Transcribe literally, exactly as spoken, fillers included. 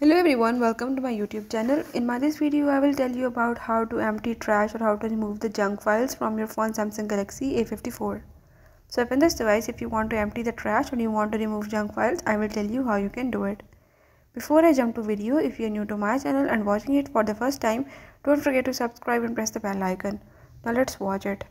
Hello everyone, welcome to my YouTube channel. In my this video I will tell you about how to empty trash or how to remove the junk files from your phone Samsung Galaxy A fifty-four. So open this device if you want to empty the trash or you want to remove junk files. I will tell you how you can do it. Before I jump to video, if you are new to my channel and watching it for the first time, don't forget to subscribe and press the bell icon. Now let's watch it.